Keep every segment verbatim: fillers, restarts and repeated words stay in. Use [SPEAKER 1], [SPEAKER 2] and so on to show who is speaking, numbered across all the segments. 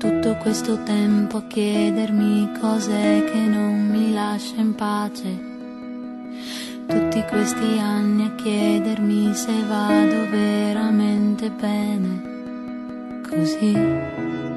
[SPEAKER 1] tutto questo tempo a chiedermi cos'è che non mi lascia in pace, tutti questi anni a chiedermi se vado veramente bene così.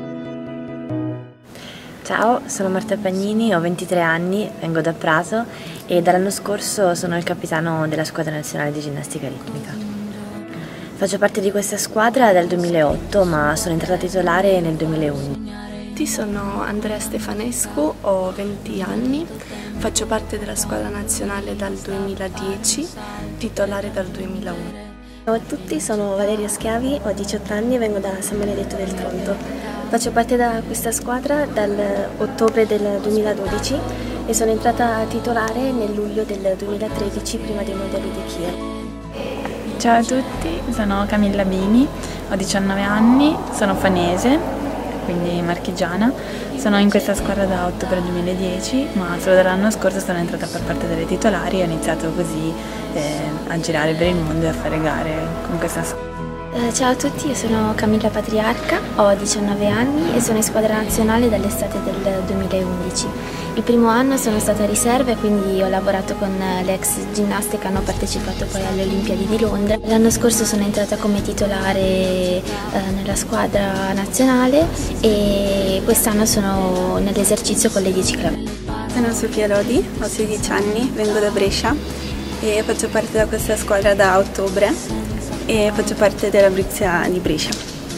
[SPEAKER 2] Ciao, sono Marta Pagnini, ho ventitré anni, vengo da Prato e dall'anno scorso sono il capitano della squadra nazionale di ginnastica ritmica. Faccio parte di questa squadra dal duemilaotto, ma sono entrata titolare nel duemilaundici.
[SPEAKER 3] Sono Andrea Stefanescu, ho venti anni, faccio parte della squadra nazionale dal duemiladieci, titolare dal duemilauno.
[SPEAKER 4] Ciao a tutti, sono Valeria Schiavi, ho diciotto anni e vengo da San Benedetto del Tronto. Faccio parte da questa squadra dall'ottobre del duemiladodici e sono entrata titolare nel luglio del duemilatredici prima dei mondiali di Kiev.
[SPEAKER 5] Ciao a tutti, sono Camilla Bini, ho diciannove anni, sono fanese, quindi marchigiana. Sono in questa squadra da ottobre duemiladieci, ma solo dall'anno scorso sono entrata a far parte delle titolari e ho iniziato così eh, a girare per il mondo e a fare gare con questa squadra.
[SPEAKER 6] Ciao a tutti, io sono Camilla Patriarca, ho diciannove anni e sono in squadra nazionale dall'estate del duemilaundici. Il primo anno sono stata a riserva e quindi ho lavorato con le ex ginnaste che hanno partecipato poi alle Olimpiadi di Londra. L'anno scorso sono entrata come titolare eh, nella squadra nazionale e quest'anno sono nell'esercizio con le dieci club.
[SPEAKER 7] Sono Sofia Lodi, ho sedici anni, vengo da Brescia e faccio parte da questa squadra da ottobre. E faccio parte della Brixia di Brescia.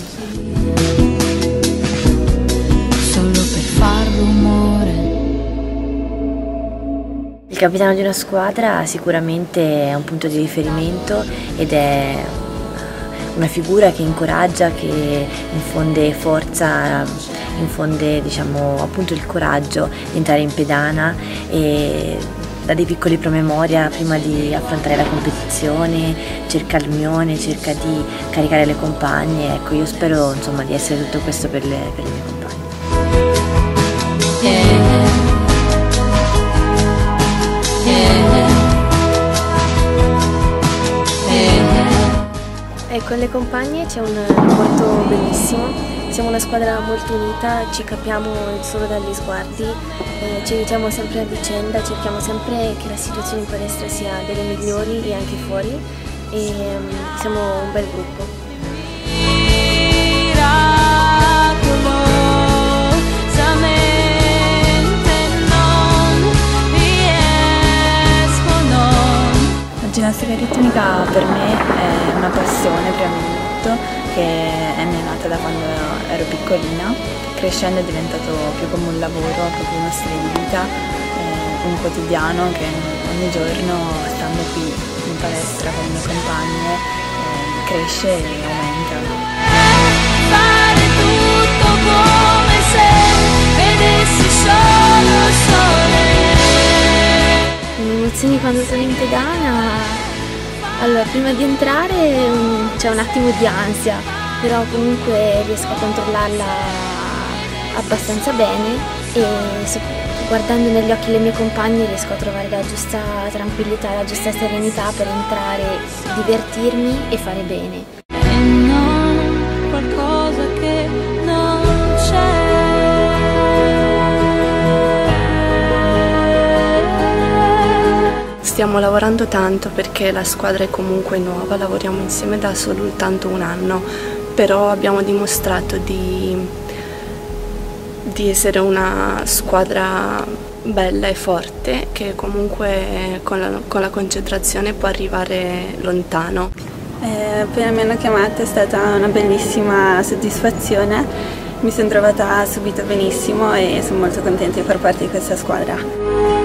[SPEAKER 1] Solo per far rumore.
[SPEAKER 2] Il capitano di una squadra sicuramente è un punto di riferimento ed è una figura che incoraggia, che infonde forza, infonde diciamo, appunto il coraggio di entrare in pedana e dà dei piccoli promemoria prima di affrontare la competizione, cerca l'unione, cerca di caricare le compagne. Ecco, io spero insomma di essere tutto questo per le, per le mie compagne.
[SPEAKER 1] Yeah. Yeah. Yeah.
[SPEAKER 4] E con le compagne c'è un rapporto bellissimo. Siamo una squadra molto unita, ci capiamo solo dagli sguardi, eh, ci aiutiamo sempre a vicenda, cerchiamo sempre che la situazione in palestra sia delle migliori e anche fuori e um, siamo un bel gruppo.
[SPEAKER 5] La ginnastica ritmica per me è una passione prima di tutto, che è nata da quando ero piccolina, crescendo è diventato più come un lavoro, proprio uno stile di vita, eh, un quotidiano che ogni giorno, stando qui in palestra con le mie compagne, eh, cresce e aumenta.
[SPEAKER 1] Fare tutto come se vedessi solo il sole.
[SPEAKER 6] Le emozioni quando sono in pedana, allora prima di entrare um, c'è un attimo di ansia, però comunque riesco a controllarla abbastanza bene e so, guardando negli occhi le mie compagne riesco a trovare la giusta tranquillità, la giusta serenità per entrare, divertirmi e fare bene.
[SPEAKER 1] E non qualcosa che non c'è.
[SPEAKER 3] Stiamo lavorando tanto perché la squadra è comunque nuova, lavoriamo insieme da soltanto un anno, però abbiamo dimostrato di, di essere una squadra bella e forte che comunque con la, con la concentrazione può arrivare lontano.
[SPEAKER 7] Eh, appena mi hanno chiamata è stata una bellissima soddisfazione, mi sono trovata subito benissimo e sono molto contenta di far parte di questa squadra.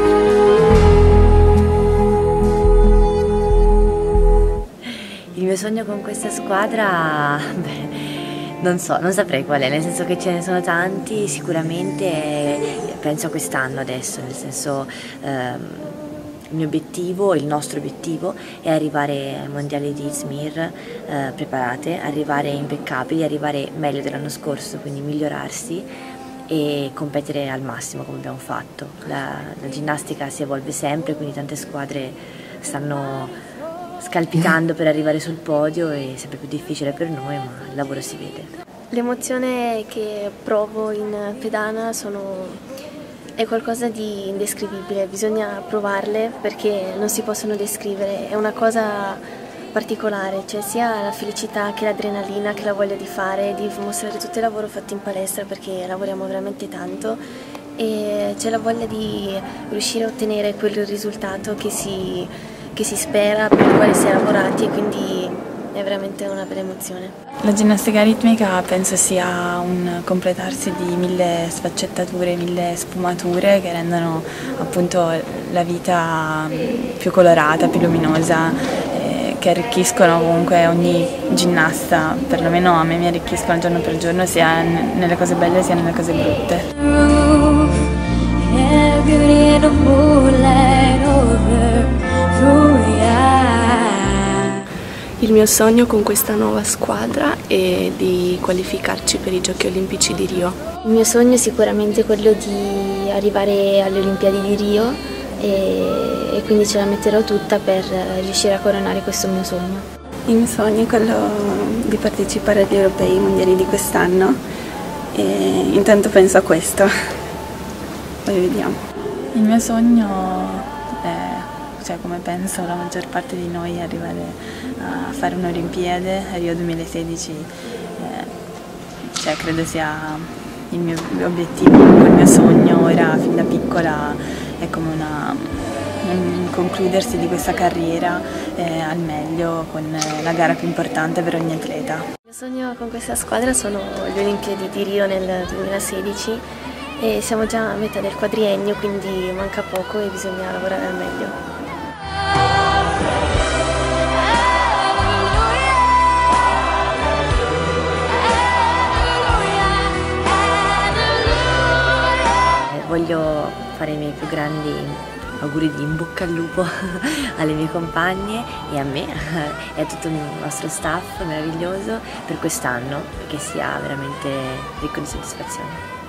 [SPEAKER 2] Il mio sogno con questa squadra, beh, non so, non saprei qual è, nel senso che ce ne sono tanti, sicuramente penso a quest'anno adesso, nel senso ehm, il mio obiettivo, il nostro obiettivo è arrivare ai mondiali di Izmir eh, preparate, arrivare impeccabili, arrivare meglio dell'anno scorso, quindi migliorarsi e competere al massimo come abbiamo fatto. La, la ginnastica si evolve sempre, quindi tante squadre stanno scalpitando per arrivare sul podio, è sempre più difficile per noi, ma il lavoro si vede.
[SPEAKER 4] L'emozione che provo in pedana sono, è qualcosa di indescrivibile, bisogna provarle perché non si possono descrivere, è una cosa particolare, cioè sia la felicità che l'adrenalina, che la voglia di fare, di mostrare tutto il lavoro fatto in palestra perché lavoriamo veramente tanto e c'è la voglia di riuscire a ottenere quel risultato che si, che si spera, per il quale si è lavorati e quindi è veramente una bella emozione.
[SPEAKER 5] La ginnastica ritmica penso sia un completarsi di mille sfaccettature, mille sfumature che rendono appunto la vita più colorata, più luminosa, eh, che arricchiscono comunque ogni ginnasta, perlomeno a me mi arricchiscono giorno per giorno sia nelle cose belle sia nelle cose brutte.
[SPEAKER 3] Il mio sogno con questa nuova squadra è di qualificarci per i Giochi Olimpici di Rio.
[SPEAKER 6] Il mio sogno è sicuramente quello di arrivare alle Olimpiadi di Rio e, e quindi ce la metterò tutta per riuscire a coronare questo mio sogno.
[SPEAKER 7] Il mio sogno è quello di partecipare agli Europei Mondiali di quest'anno e intanto penso a questo, poi vediamo.
[SPEAKER 5] Il mio sogno è, cioè come penso la maggior parte di noi, arrivare a fare un'Olimpiade a Rio duemilasedici, eh, cioè credo sia il mio obiettivo, il mio sogno ora fin da piccola è come una, un concludersi di questa carriera eh, al meglio con la gara più importante per ogni atleta.
[SPEAKER 4] Il mio sogno con questa squadra sono le Olimpiadi di Rio nel duemilasedici e siamo già a metà del quadriennio, quindi manca poco e bisogna lavorare al meglio.
[SPEAKER 2] Voglio fare i miei più grandi auguri di in bocca al lupo alle mie compagne e a me e a tutto il nostro staff meraviglioso per quest'anno, che sia veramente ricco di soddisfazione.